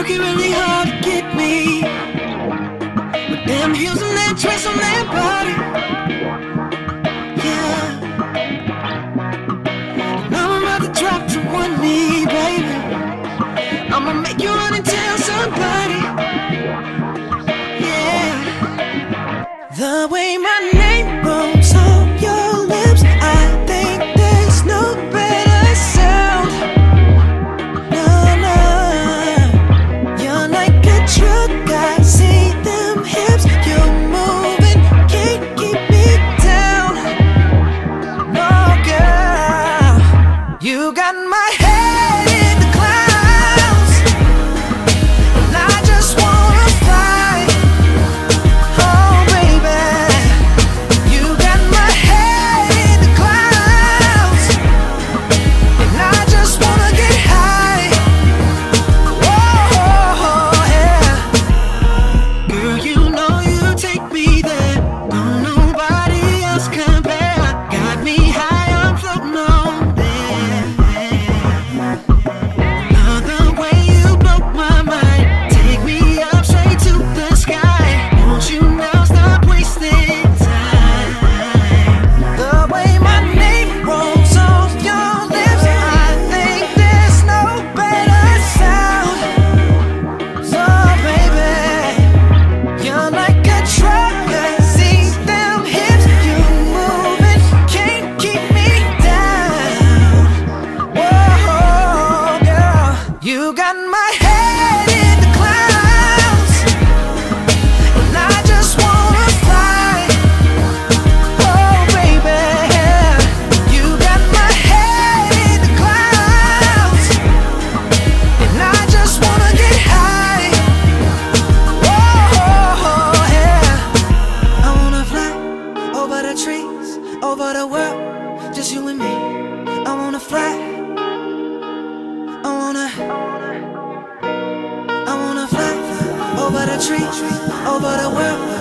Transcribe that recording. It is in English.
working really hard to get me, with them heels and that dress on that body. Yeah, now I'm about to drop to one knee, baby. I'ma make you run and tell somebody. Yeah, the way my name rolls off your lips, I think there's no better sound. No, no, you're like a truck, I see them hips. You're moving, can't keep me down. No, girl, you got my head in the clouds, and I just wanna fly. Oh baby, you got my head in the clouds, and I just wanna get high. Whoa, yeah. Girl, you know you take me there, don't nobody else compare. Got me high, I'm floating on there. Love the way you blow my mind, take me up straight to the sky. Won't you now stop wasting time? The way my name rolls off your lips, I think there's no better sound. So baby, you're like a truck, I see them hips. You moving, can't keep me down. Whoa, girl, you got my head in the clouds, and I just wanna fly. Oh baby, you got my head in the clouds, and I just wanna get high. Whoa, yeah. I wanna fly over the trees, over the world, just you and me. I wanna fly. I wanna fly over the trees, over the world.